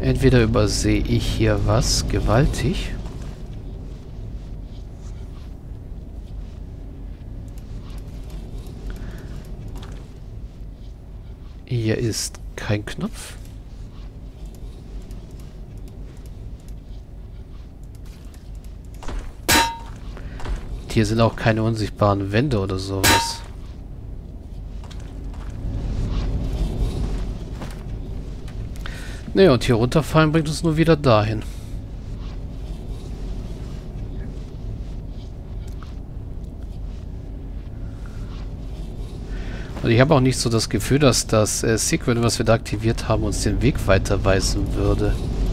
Entweder übersehe ich hier was gewaltig. Hier ist kein Knopf. Hier sind auch keine unsichtbaren Wände oder sowas. Ne, und hier runterfallen bringt uns nur wieder dahin. Und ich habe auch nicht so das Gefühl, dass das Secret, was wir da aktiviert haben, uns den Weg weiterweisen würde.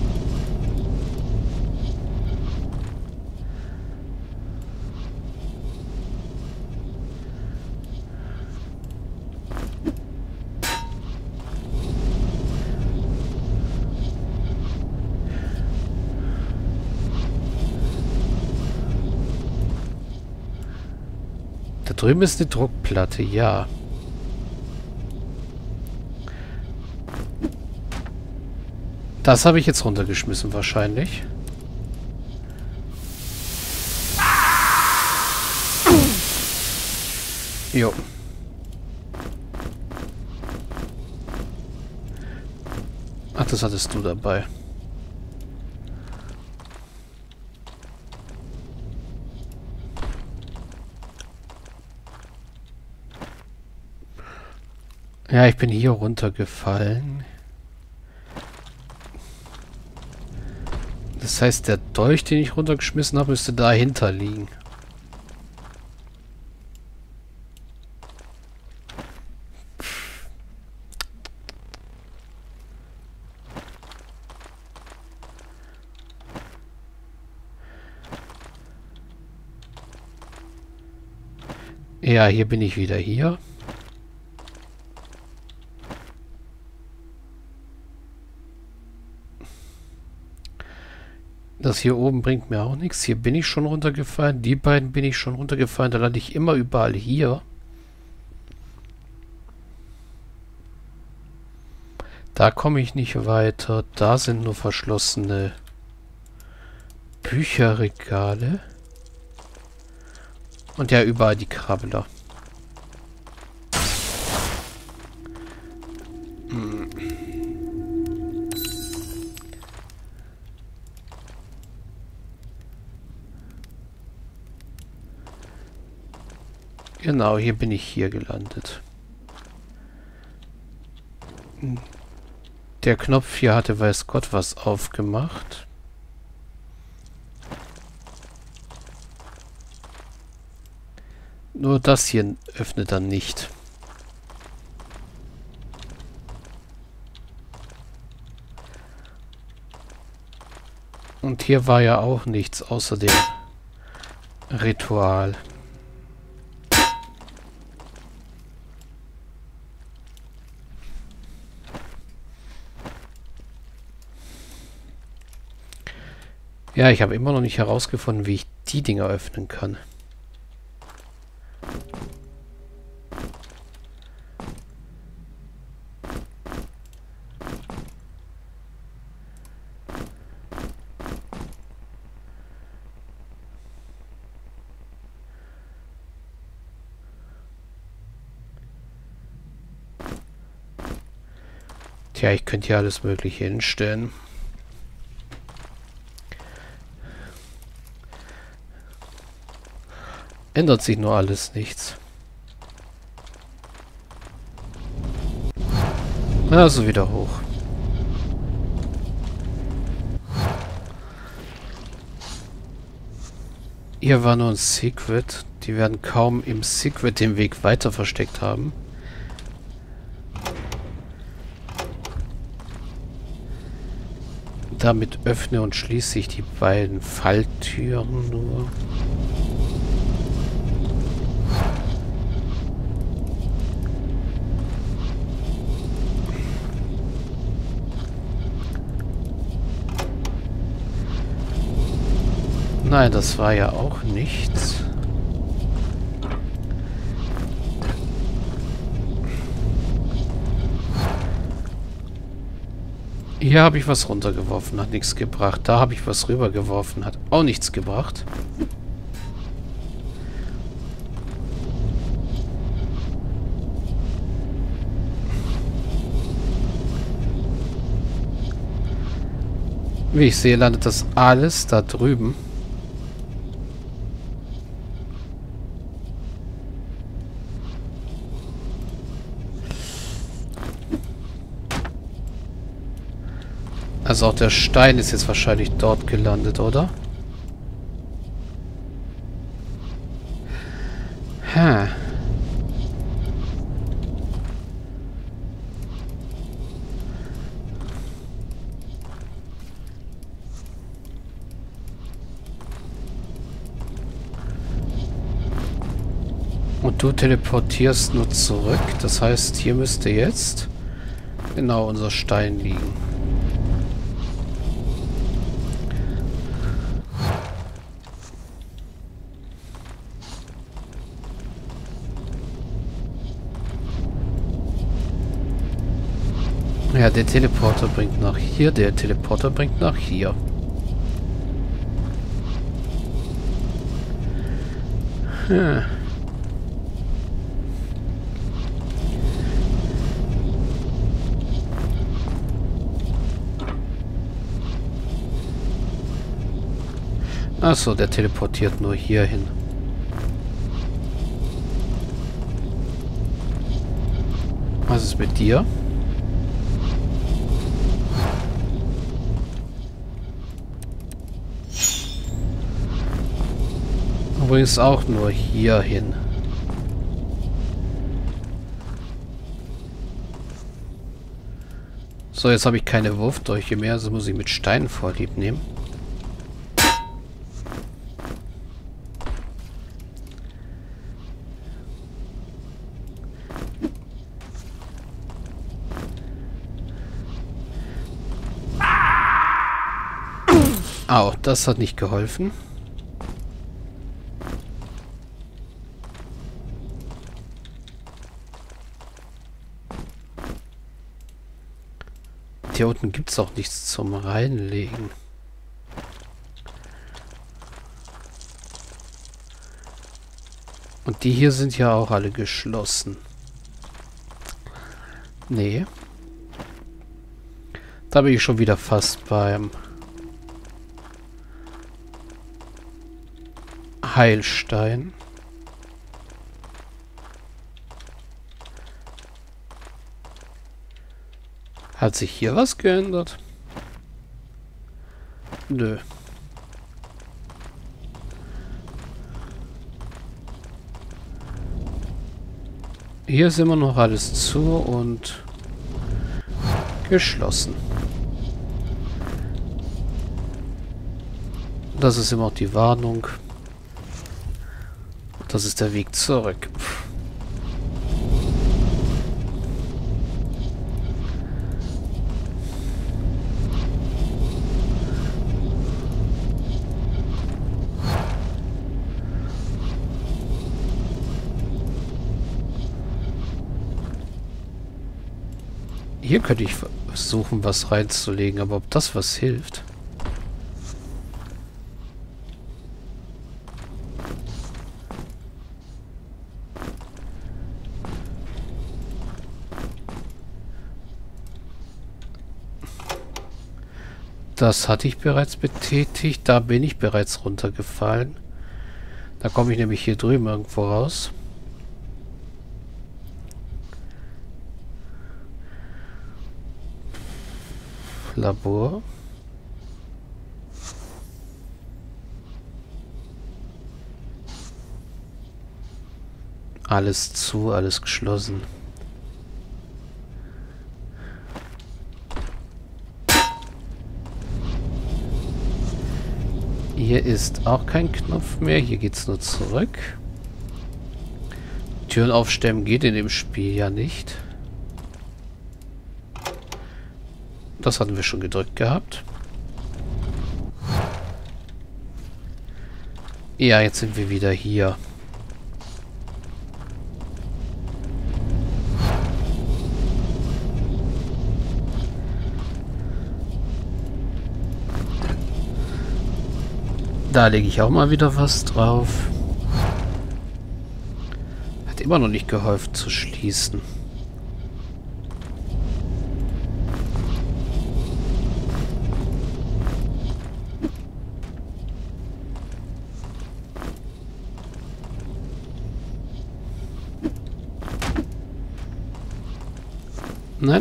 Da drüben ist eine Druckplatte, ja. Das habe ich jetzt runtergeschmissen wahrscheinlich. Jo. Ach, das hattest du dabei. Ja, ich bin hier runtergefallen. Das heißt, der Dolch, den ich runtergeschmissen habe, müsste dahinter liegen. Ja, hier bin ich wieder hier. Das hier oben bringt mir auch nichts. Hier bin ich schon runtergefallen. Die beiden bin ich schon runtergefallen. Da lande ich immer überall hier. Da komme ich nicht weiter. Da sind nur verschlossene Bücherregale. Und ja, überall die Krabbler. Genau, hier bin ich hier gelandet. Der Knopf hier hatte weiß Gott was aufgemacht. Nur das hier öffnet dann nicht. Und hier war ja auch nichts außer dem Ritual. Ja, ich habe immer noch nicht herausgefunden, wie ich die Dinger öffnen kann. Tja, ich könnte hier alles Mögliche hinstellen. Ändert sich nur alles nichts. Also wieder hoch. Hier war nur ein Secret. Die werden kaum im Secret den Weg weiter versteckt haben. Damit öffne und schließe ich die beiden Falltüren nur. Nein, das war ja auch nichts. Hier habe ich was runtergeworfen, hat nichts gebracht. Da habe ich was rübergeworfen, hat auch nichts gebracht. Wie ich sehe, landet das alles da drüben. Also auch der Stein ist jetzt wahrscheinlich dort gelandet, oder? Ha. Und du teleportierst nur zurück. Das heißt, hier müsste jetzt genau unser Stein liegen. Ja, der Teleporter bringt nach hier, der Teleporter bringt nach hier. Hm. Achso, der teleportiert nur hier hin. Was ist mit dir? Übrigens auch nur hier hin. So, jetzt habe ich keine Wurfdolche mehr, also muss ich mit Steinen vorlieb nehmen. Au, das hat nicht geholfen. Hier unten gibt es auch nichts zum Reinlegen. Und die hier sind ja auch alle geschlossen. Nee. Da bin ich schon wieder fast beim Heilstein. Hat sich hier was geändert? Nö. Hier ist immer noch alles zu und geschlossen. Das ist immer noch die Warnung. Das ist der Weg zurück. Hier könnte ich versuchen, was reinzulegen, aber ob das was hilft? Das hatte ich bereits betätigt. Da bin ich bereits runtergefallen. Da komme ich nämlich hier drüben irgendwo raus. Labor. Alles zu, alles geschlossen. Hier ist auch kein Knopf mehr. Hier geht's nur zurück. Türen aufstemmen geht in dem Spiel ja nicht. Das hatten wir schon gedrückt gehabt. Ja, jetzt sind wir wieder hier. Da lege ich auch mal wieder was drauf. Hat immer noch nicht geholfen zu schließen. Nein.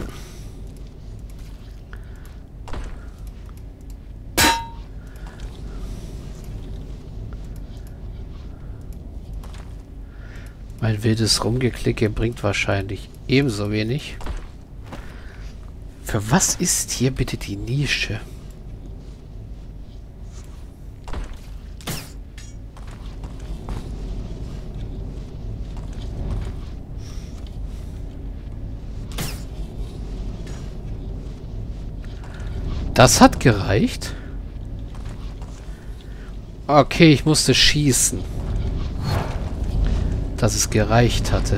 Mein wildes Rumgeklicke bringt wahrscheinlich ebenso wenig. Für was ist hier bitte die Nische? Das hat gereicht. Okay, ich musste schießen. Dass es gereicht hatte.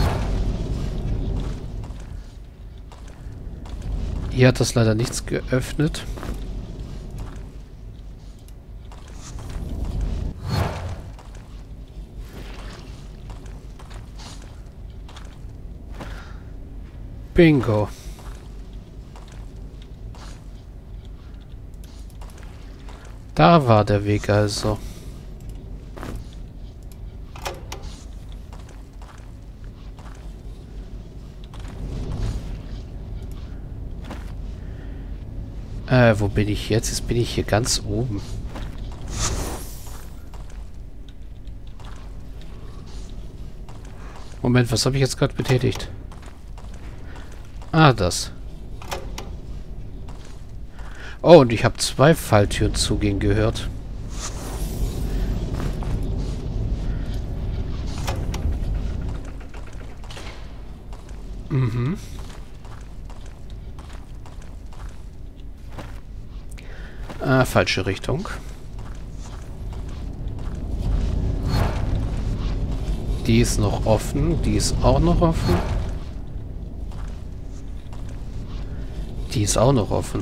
Hier hat das leider nichts geöffnet. Bingo. Da war der Weg also. Wo bin ich jetzt? Jetzt bin ich hier ganz oben. Moment, was habe ich jetzt gerade betätigt? Ah, das. Oh, und ich habe 2 Falltüren zugehen gehört. Mhm. Falsche Richtung. Die ist noch offen. Die ist auch noch offen. Die ist auch noch offen.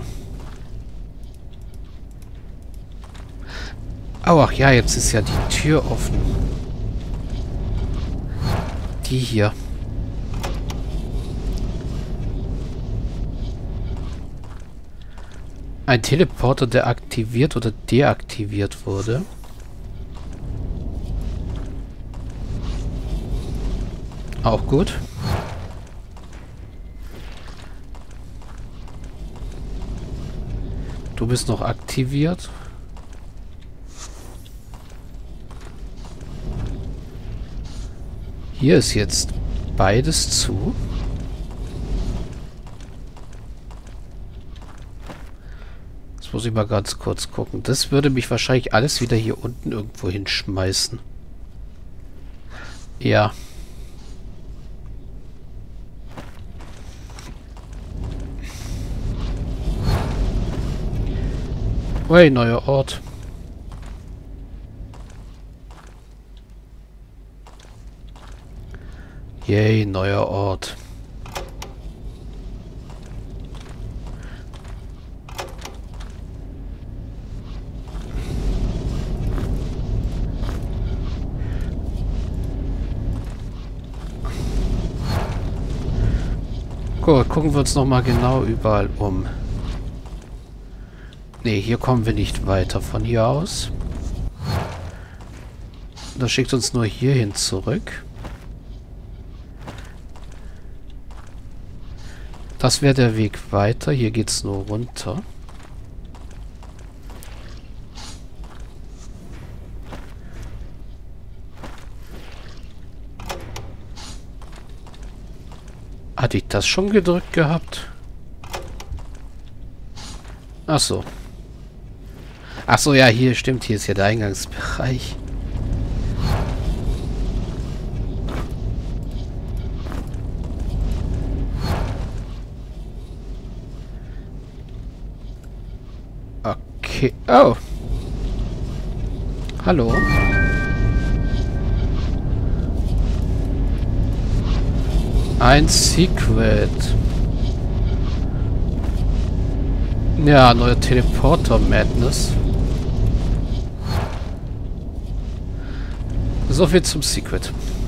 Oh, ach ja, jetzt ist ja die Tür offen. Die hier. Ein Teleporter, der aktiviert oder deaktiviert wurde. Auch gut. Du bist noch aktiviert. Hier ist jetzt beides zu. Jetzt muss ich mal ganz kurz gucken. Das würde mich wahrscheinlich alles wieder hier unten irgendwo hinschmeißen. Ja. Hey, neuer Ort. Yay, neuer Ort. Gut, gucken wir uns noch mal genau überall um. Ne, hier kommen wir nicht weiter von hier aus. Das schickt uns nur hierhin zurück. Das wäre der Weg weiter. Hier geht es nur runter. Hatte ich das schon gedrückt gehabt? Ach so. Ach so, ja, hier stimmt. Hier ist ja der Eingangsbereich. Okay. Oh. Hallo. Ein Secret. Ja, neuer Teleporter Madness. So viel zum Secret.